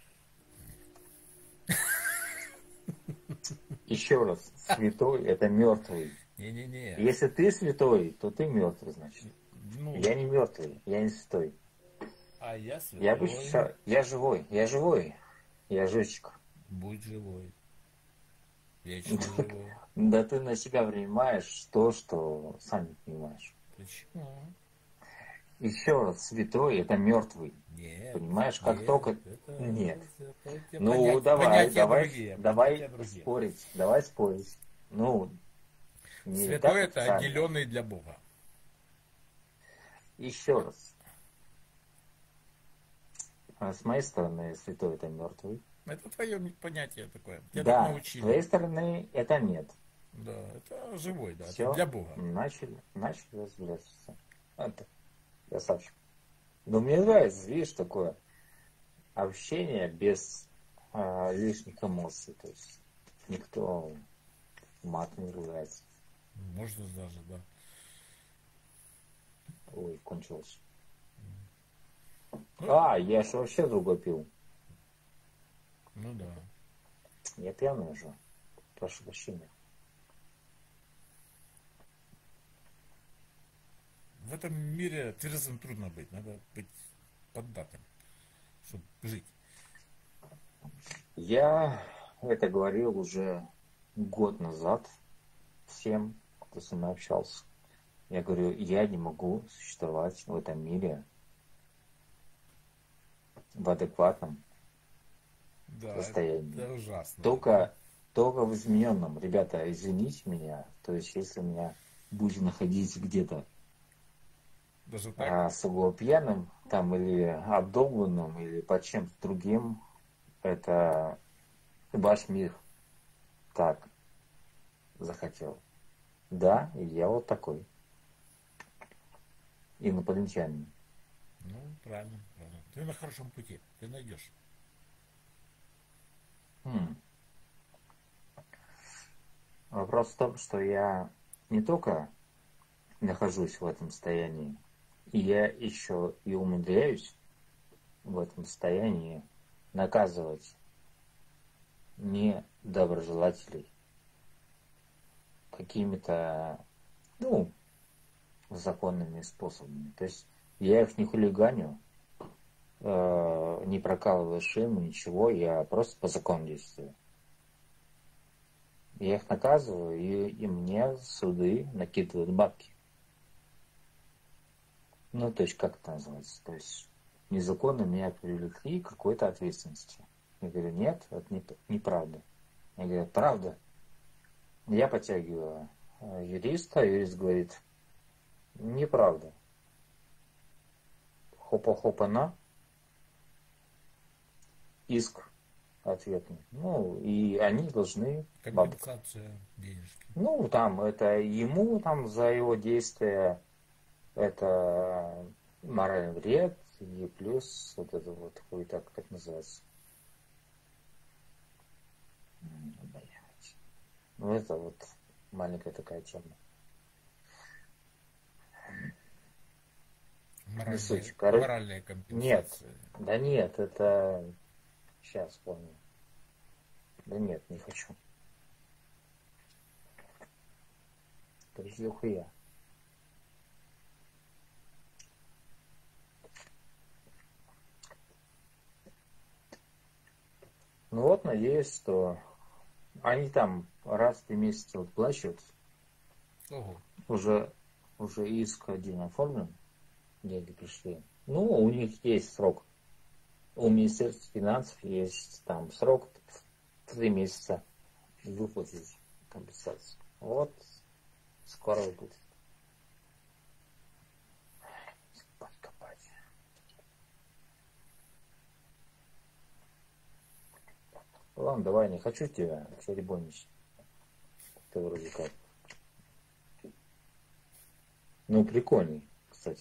S1: Еще раз, святой это мертвый.
S2: Не.
S1: Если ты святой, то ты мертвый, значит.
S2: Ну,
S1: я не мертвый, я не святой.
S2: А я святой.
S1: Я живой. Я жечка.
S2: Будь живой. Вечно живой.
S1: Да ты на себя принимаешь то, что сам не понимаешь.
S2: Почему?
S1: Еще раз, святой это мертвый.
S2: Нет.
S1: Понимаешь, как только... Нет.
S2: Ну,
S1: давай спорить. Давай спорить. Ну,
S2: святой это отделенный для Бога.
S1: Еще раз. С моей стороны, святой это мертвый.
S2: Это твое понятие такое.
S1: Да, с твоей стороны это нет.
S2: Да, это живой, да,
S1: все,
S2: это для Бога.
S1: Начали разбираться. Это красавчик. Но мне нравится, видишь, такое общение без лишних эмоций. То есть никто мат не ругается.
S2: Можно даже, да.
S1: Ой, кончилось. Я же вообще другой пил.
S2: Ну да.
S1: Я пьяный уже. Прошу прощения.
S2: В этом мире трезвым трудно быть. Надо быть поддатым, чтобы жить.
S1: Я это говорил уже год назад всем, кто со мной общался. Я говорю, я не могу существовать в этом мире в адекватном состоянии.
S2: Это ужасно.
S1: Только
S9: только в измененном. Ребята, извините меня. То есть, если меня будете находить где-то
S2: Даже так?
S9: с угла пьяным, там, или обдолбанным, или под чем-то другим, это ваш мир так захотел. Да, и я вот такой. Инопланетянин.
S2: Ну, правильно, правильно. Ты на хорошем пути, ты найдешь.
S9: Вопрос в том, что я не только нахожусь в этом состоянии, и я еще и умудряюсь в этом состоянии наказывать недоброжелателей какими-то, ну, законными способами. То есть я их не хулиганю, не прокалываю шину, ничего, я просто по закону действую. Я их наказываю, и мне суды накидывают бабки. Ну, то есть, как это называется? То есть, незаконно меня привлекли к какой-то ответственности. Я говорю, нет, это неправда. Я говорю, правда. Я подтягиваю юриста, юрист говорит, неправда. Хопа-хопа-на. Иск ответный. Ну, и они должны...
S2: Компенсация денежки.
S9: Ну, там, это ему, там, за его действия, это моральный вред, и плюс вот это вот, хуета, как это называется. Блять. Ну, это вот маленькая такая тема.
S2: Моральная компенсация.
S9: Нет, да нет, это... Сейчас вспомню. Да нет, не хочу. То есть дохуя. Ну вот, надеюсь, что они там раз в 3 месяца выплачивают.
S2: Ого.
S9: Уже иск один оформлен. Деньги пришли. Ну, у них есть срок. У Министерства финансов есть там срок 3 месяца выплатить компенсацию. Вот, скоро выплатят. Копать. Ладно, давай, не хочу тебя церемонить. Ты вроде как. Ну, прикольный, кстати.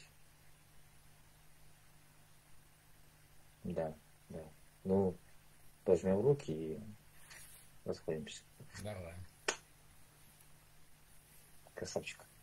S9: Да, да. Ну, возьмем в руки и расходимся.
S2: Давай.
S9: Красавчик.